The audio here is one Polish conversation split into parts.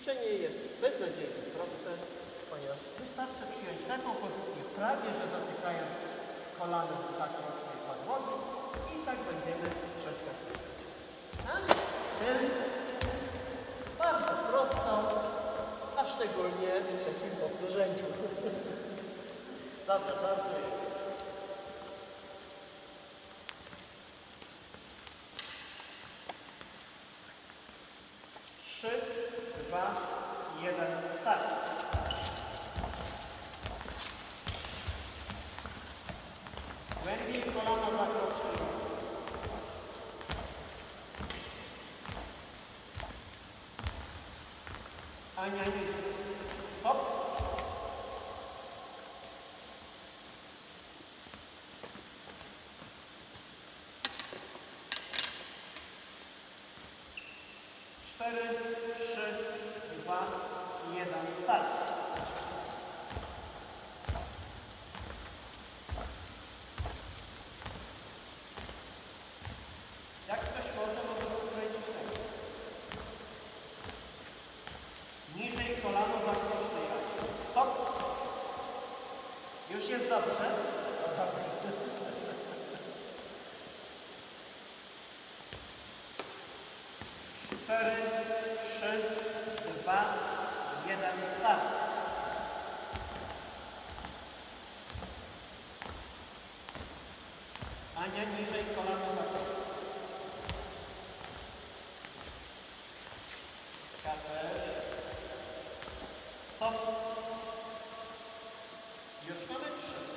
Ćwiczenie jest beznadziejnie proste, ponieważ wystarczy przyjąć taką pozycję prawie, że dotykając kolanem zakrocznej podłogi i tak będziemy przeskakiwać. Tak? Bardzo prosto, a szczególnie w trzecim powtórzeniu. Dobra, żartuję. 3, 2, 1, start. Głębiej kolano zakroczne. Ania niżej. Stop. Cztery, 3, 2, 1, start. Jak ktoś może pokręcić rękę. Niżej kolano zakroczne. Stop. Już jest dobrze? No dobrze. 4, 3, 2, 1, start. Ania niżej kolano zakroczne. Też. Stop. Już mamy 3.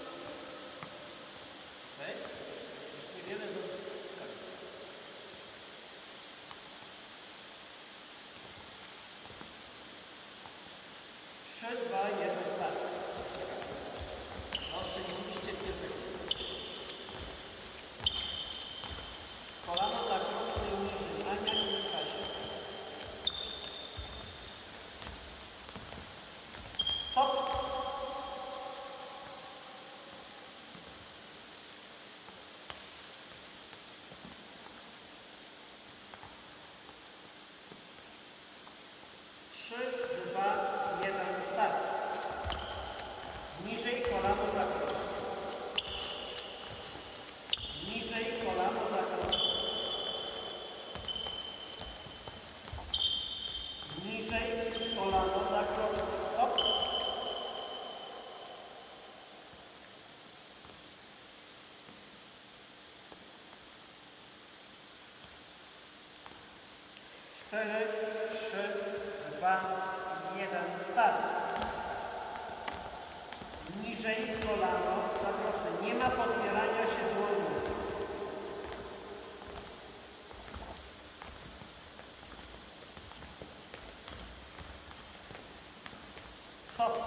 Bez. Już niewiele do końca. 3, 2, 1, start. No, oczywiście 2 sekundy. Kolano zakroczne niżej. Ania i Kasia. Stop. Trzy, 2, 1, start. Niżej kolano zakroczne. Niżej kolano zakroczne. Niżej kolano zakroczne. Stop. Cztery, 3, 2, 1, start. Niżej kolano zakroczne. Nie ma podpierania się dłoni. Stop.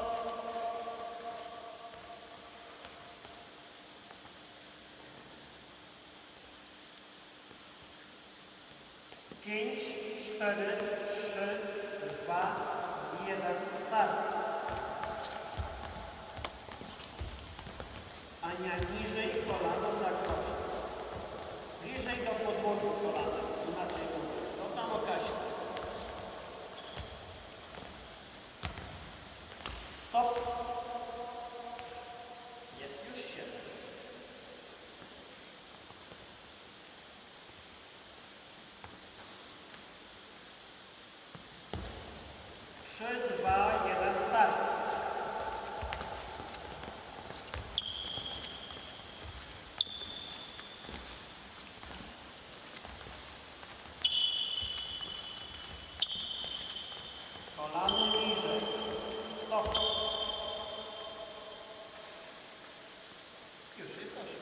Pięć, 4, 3, 2, 1, start. Ania niżej kolano zakroczne. Bliżej do podłogi kolana. Inaczej mówiąc. To samo Kasia. Stop. Jest już 7. Trzy, 2, 1, start. Kolano niżej. Stop. Już jest 8.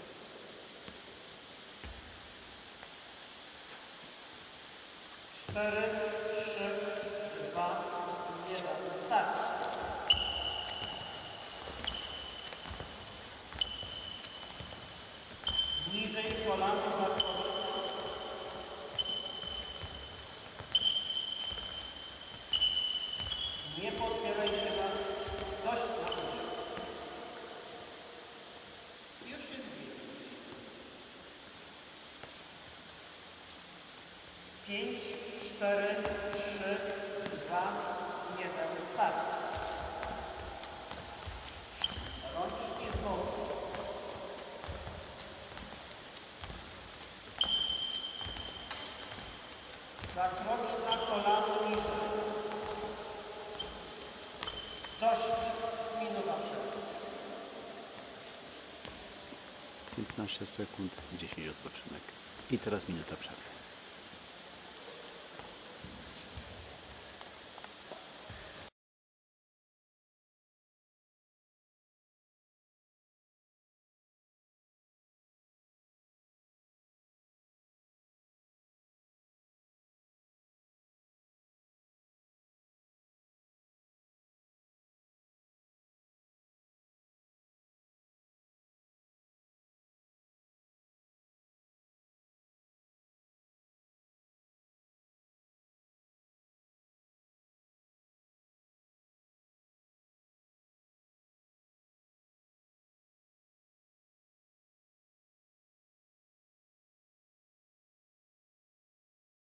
4, 3, 2, 1, start. Niżej kolano zakroczne. Nie podpieraj się na dość na górze. Już jest bliżej. 5, 4, 3, 2, 1, start. Rączki z boku. Zakrocz na kolano niżej. Dość. Minuta przerwy. 15 sekund, 10 odpoczynek. I teraz minuta przerwy.